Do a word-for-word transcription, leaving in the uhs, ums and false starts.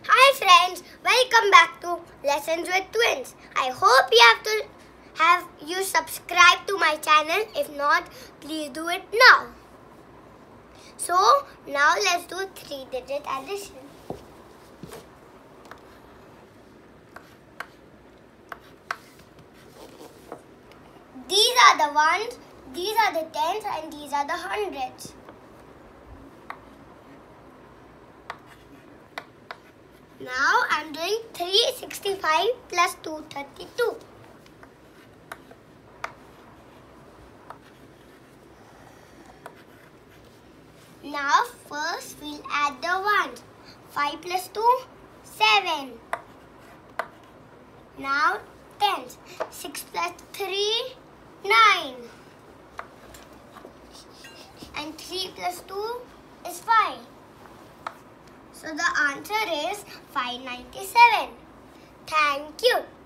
Hi friends, welcome back to Lessons with Twins. I hope you have to have you subscribe to my channel. If not, please do it now. So now let's do three-digit addition. These are the ones, these are the tens, and these are the hundreds. Now I'm doing three hundred sixty-five plus two hundred thirty-two. Now first we'll add the ones. five plus two, seven. Now tens. six plus three, nine. And three plus two is five. So the answer is five hundred ninety-seven. Thank you.